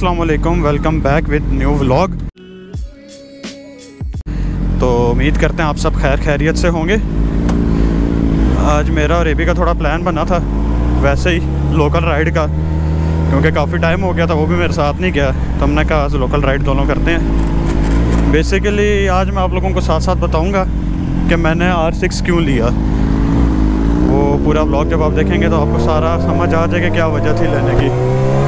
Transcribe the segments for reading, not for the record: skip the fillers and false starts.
अस्सलामुअलैकुम, welcome back with new vlog. तो उम्मीद करते हैं आप सब खैर खैरियत से होंगे। आज मेरा और एबी का थोड़ा प्लान बना था वैसे ही लोकल राइड का, क्योंकि काफ़ी टाइम हो गया था, वो भी मेरे साथ नहीं गया, तो हमने कहा आज लोकल राइड दोनों करते हैं। बेसिकली आज मैं आप लोगों को साथ साथ बताऊंगा कि मैंने R6 क्यों लिया। वो पूरा व्लॉग जब आप देखेंगे तो आपको सारा समझ आ जाएगा क्या वजह थी लेने की।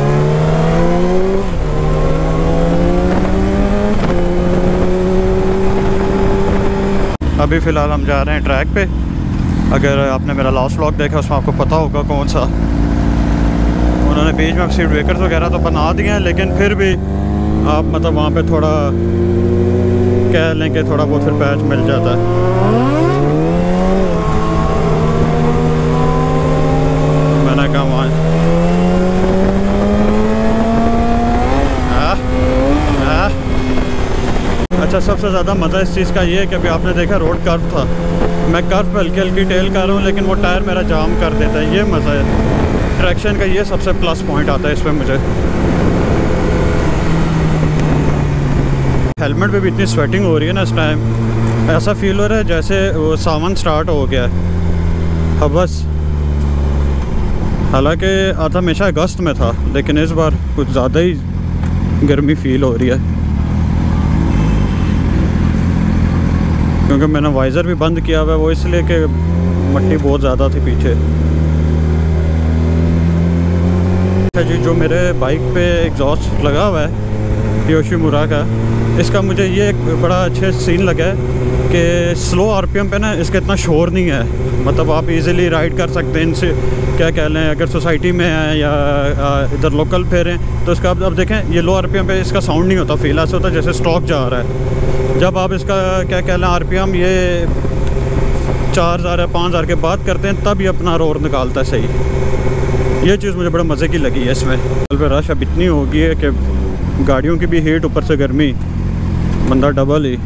अभी फ़िलहाल हम जा रहे हैं ट्रैक पे। अगर आपने मेरा लास्ट व्लॉग देखा उसमें आपको पता होगा कौन सा। उन्होंने बीच में स्पीड ब्रेकर्स वगैरह तो बना दिए हैं, लेकिन फिर भी आप मतलब वहाँ पे थोड़ा कह लें कि थोड़ा बहुत फिर पैच मिल जाता है। मैंने कहा वहाँ अच्छा, सबसे ज़्यादा मज़ा इस चीज़ का ये है कि अभी आपने देखा रोड कर्व था, मैं कर्व पे हल्की हल्की टेल कर रहा हूँ, लेकिन वो टायर मेरा जाम कर देता है। ये मज़ा है ट्रैक्शन का, ये सबसे प्लस पॉइंट आता है इसमें मुझे। हेलमेट पे भी इतनी स्वेटिंग हो रही है ना इस टाइम, ऐसा फील हो रहा है जैसे वो सावन स्टार्ट हो गया है। अब बस हालांकि आता हमेशा अगस्त में था, लेकिन इस बार कुछ ज़्यादा ही गर्मी फील हो रही है, क्योंकि मैंने वाइज़र भी बंद किया हुआ है, वो इसलिए कि मट्टी बहुत ज़्यादा थी पीछे। अच्छा जी, जो मेरे बाइक पे एग्जॉस्ट लगा हुआ है योशिमुरा का, इसका मुझे ये एक बड़ा अच्छा सीन लगा है कि स्लो आरपीएम पे ना इसका इतना शोर नहीं है। मतलब आप इजीली राइड कर सकते हैं इनसे, क्या कह लें, अगर सोसाइटी में है या इधर लोकल फेरें तो इसका अब देखें ये लो आरपीएम पे इसका साउंड नहीं होता, फील ऐसा होता है जैसे स्टॉक जा रहा है। जब आप इसका क्या कह लें आरपीएम ये 4000 या 5000 के बाद करते हैं तब ये अपना रोर निकालता है सही। ये चीज़ मुझे बड़ा मज़े की लगी है इसमें। कल पे रश अब इतनी हो गई है कि गाड़ियों की भी हीट, ऊपर से गर्मी, बंदा डबल ही।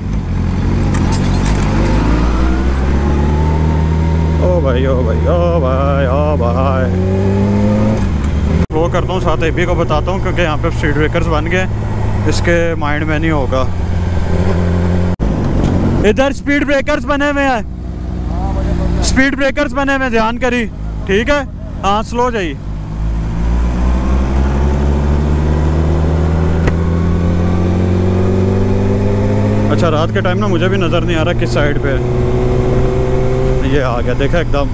ओ भाई ओ भाई ओ भाई ओ भाई, वो करता हूँ साथ एबी को बताता हूँ, क्योंकि यहाँ पे स्पीड ब्रेकर्स बन गए, इसके माइंड में नहीं होगा। इधर स्पीड ब्रेकर्स बने हुए हैं, स्पीड ब्रेकर्स बने हुए हैं, ध्यान करी, ठीक है। हाँ स्लो जाइए। अच्छा, रात के टाइम ना मुझे भी नज़र नहीं आ रहा किस साइड पे है। ये आ गया, देखा एकदम।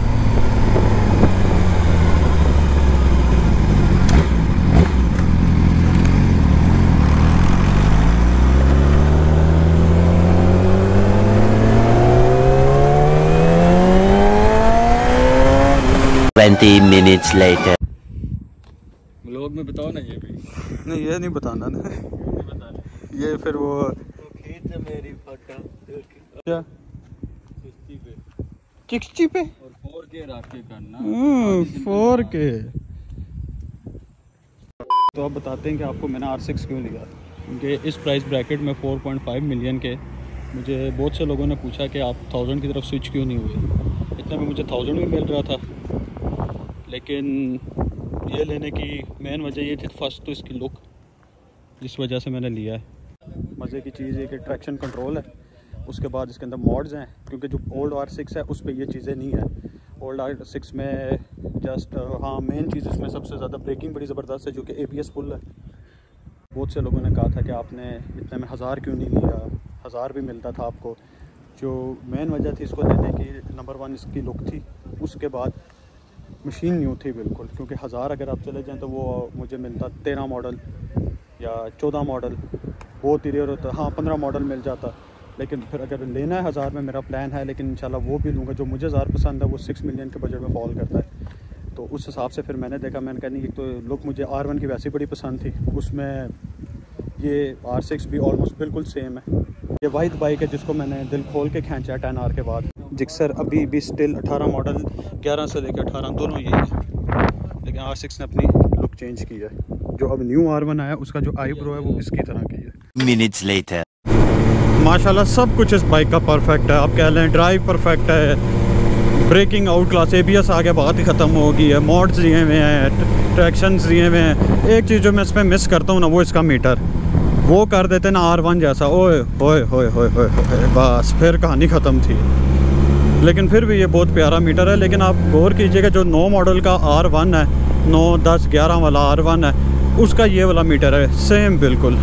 minutes later. व्लॉग में बताओ ना ये भी। नहीं ये नहीं बताना ना, ये फिर वो खींच मेरी फोटो क्या 60 पे और 4K रख के करना। 4K। तो अब बताते हैं कि आपको मैंने R6 क्यों लिया। क्योंकि इस प्राइस ब्रैकेट में 4.5 मिलियन के, मुझे बहुत से लोगों ने पूछा कि आप 1000 की तरफ स्विच क्यों नहीं हुए। इतना में मुझे 1000 में मिल रहा था, लेकिन ये लेने की मेन वजह ये थी, फर्स्ट तो इसकी लुक, जिस वजह से मैंने लिया है। मज़े की चीज़ है कि ट्रैक्शन कंट्रोल है, उसके बाद इसके अंदर मॉड्स हैं, क्योंकि जो ओल्ड R6 है उस पर ये चीज़ें नहीं है। ओल्ड R6 में जस्ट हाँ मेन चीज़ इसमें सबसे ज़्यादा ब्रेकिंग बड़ी ज़बरदस्त है, जो कि ABS फुल है। बहुत से लोगों ने कहा था कि आपने इतने में 1000 क्यों नहीं लिया, 1000 भी मिलता था आपको। जो मेन वजह थी इसको लेने की, नंबर 1 इसकी लुक थी, उसके बाद मशीन न्यू थी बिल्कुल। क्योंकि 1000 अगर आप चले जाएं तो वो मुझे मिलता 13 मॉडल या 14 मॉडल, बहुत ही रेयर होता, हाँ 15 मॉडल मिल जाता। लेकिन फिर अगर लेना है 1000 में, मेरा प्लान है, लेकिन इंशाल्लाह वो भी लूँगा। जो मुझे 1000 पसंद है वो 6 मिलियन के बजट में फॉल करता है, तो उस हिसाब से फिर मैंने देखा, मैंने कहा नहीं, एक तो लुक मुझे R1 की वैसे बड़ी पसंद थी, उसमें ये R6 भी ऑलमोस्ट बिल्कुल सेम है। ये वाहिद बाइक है जिसको मैंने दिल खोल के खींचा 10R के बाद। जिक्सर अभी भी स्टिल 18 मॉडल, 11 से लेकर 18 दोनों यही है, लेकिन R6 ने अपनी लुक चेंज की है। जो अब न्यू R1 आया उसका जो आईब्रो है वो इसकी तरह की है। Minutes later. माशाल्लाह सब कुछ इस बाइक का परफेक्ट है। आप कह लें ड्राइव परफेक्ट है, ब्रेकिंग आउट क्लास, ABS आगे बात ही ख़त्म हो गई है, मॉड्स दिए हुए हैं, ट्रैक्शंस दिए हुए हैं। एक चीज़ जो मैं इसमें मिस करता हूँ ना, वो इसका मीटर, वो कर देते ना R1 जैसा। ओए होए होए होए होए, बस फिर कहानी ख़त्म थी। लेकिन फिर भी ये बहुत प्यारा मीटर है। लेकिन आप गौर कीजिएगा, जो 9 मॉडल का R1 है, 9, 10, 11 वाला R1 है, उसका ये वाला मीटर है सेम बिल्कुल।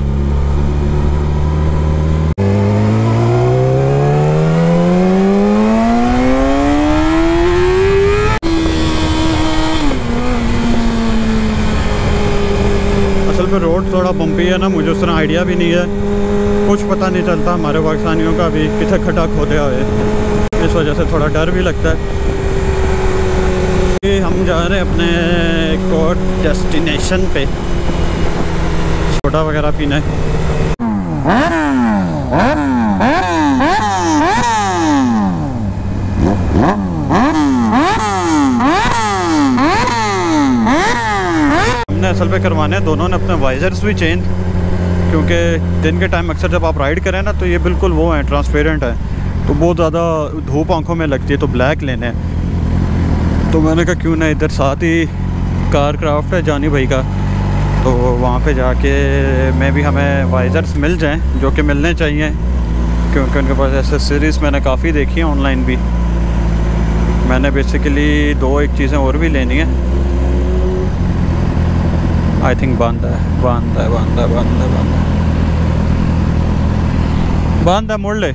रोड थोड़ा बम्पी है ना, मुझे उस तरह आइडिया भी नहीं है, कुछ पता नहीं चलता हमारे पाकिस्तानियों का भी कितने खड्डा खोदे हुए, इस वजह से थोड़ा डर भी लगता है। हम जा रहे हैं अपने एक और डेस्टिनेशन पे, सोडा वगैरह पीना है। असल पे करवाने हैं दोनों ने अपने वाइजर्स भी चेंज, क्योंकि दिन के टाइम अक्सर जब आप राइड करें ना, तो ये बिल्कुल वो हैं, ट्रांसपेरेंट है, तो बहुत ज़्यादा धूप आंखों में लगती है, तो ब्लैक लेने हैं। तो मैंने कहा क्यों ना इधर साथ ही कार क्राफ्ट है जानी भाई का, तो वहाँ पे जाके मैं भी हमें वाइजर्स मिल जाएं, जो कि मिलने चाहिए, क्योंकि उनके पास एसेसरीज़ मैंने काफ़ी देखी हैं ऑनलाइन भी। मैंने बेसिकली 1 चीज़ें और भी लेनी है। आई थिंक बंद है, मोड़ ले।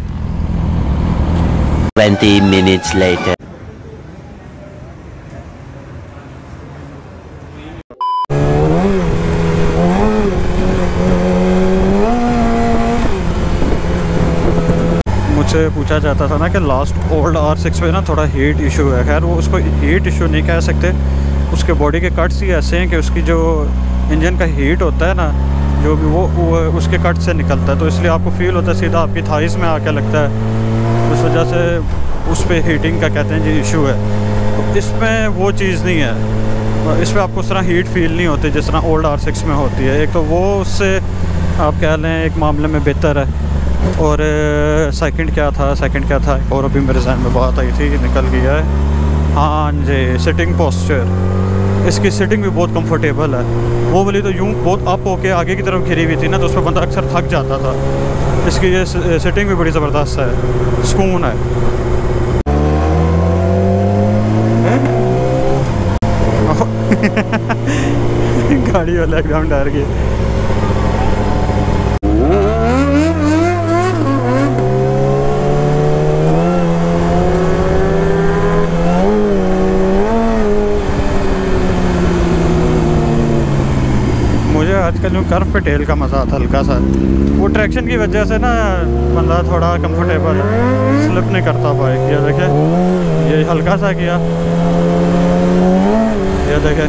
20 minutes later. मुझसे पूछा जाता था ना कि लास्ट ओल्ड R6 पे ना थोड़ा हीट इशू है। खैर वो उसको हीट इशू नहीं कह सकते, उसके बॉडी के कट्स ही ऐसे हैं कि उसकी जो इंजन का हीट होता है ना, जो भी वो उसके कट से निकलता है, तो इसलिए आपको फील होता है सीधा आपकी थाइस में आके लगता है, उस वजह से उस पर हीटिंग का कहते हैं जी इशू है। तो इसमें वो चीज़ नहीं है, इस पर आपको उस तरह हीट फील नहीं होती जिस तरह ओल्ड R6 में होती है। एक तो वो उससे आप कह लें एक मामले में बेहतर है, और सेकंड क्या था और अभी मेरे जहन में बात आई थी, निकल गया है। हाँ जी, सिटिंग पोस्चर, इसकी सिटिंग भी बहुत कंफर्टेबल है। वो वाली तो यूँ बहुत अप होके आगे की तरफ घिरी हुई थी ना, तो उस पर बंदा अक्सर थक जाता था। इसकी ये सिटिंग भी बड़ी ज़बरदस्त है, सुकून है। गाड़ी वाला एकदम डर गया। आजकल जो कर्व पे टेल का मज़ा आता हल्का सा, वो ट्रैक्शन की वजह से ना बंदा थोड़ा कंफर्टेबल स्लिप नहीं करता बाइक। ये देखे, ये हल्का सा किया, ये देखे,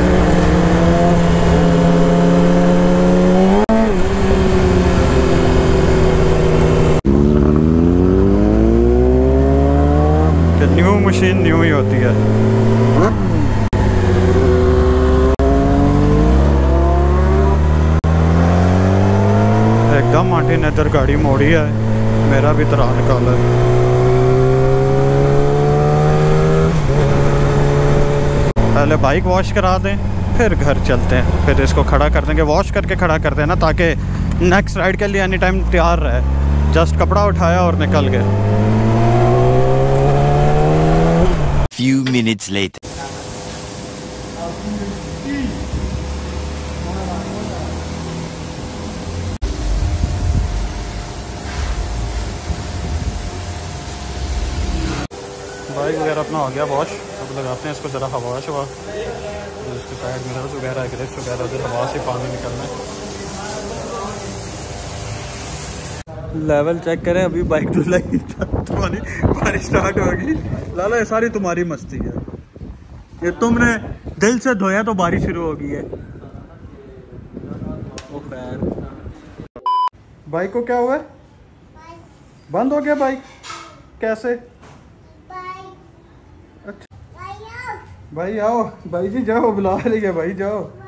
कि न्यू मशीन न्यू ही होती है। एकदम आंटी ने इधर गाड़ी मोड़ी है, मेरा भी तरा निकाला है। पहले बाइक वॉश करा दें, फिर घर चलते हैं, फिर इसको खड़ा कर देंगे, वॉश करके खड़ा कर देना, ताकि नेक्स्ट राइड के लिए एनी टाइम तैयार रहे। जस्ट कपड़ा उठाया और निकल गए। Few minutes later. बाइक वगैरह अपना हो गया वॉश, अब लगाते हैं इसको ज़रा हवा शवा, इसके साइड मिरर्स वगैरह, ग्रिप्स वगैरह, उधर हवा से पानी निकलना है। लेवल चेक करें, अभी बाइक धुलाई तुम्हारी बारिश स्टार्ट होगी। लाला ये सारी तुम्हारी मस्ती है, ये तुमने दिल से धोया तो बारिश शुरू हो गई है। ओ खैर, बाइक को क्या हुआ है? बंद हो गया बाइक? कैसे? अच्छा भाई आओ, भाई जी जाओ, बुला रही है भाई, जाओ।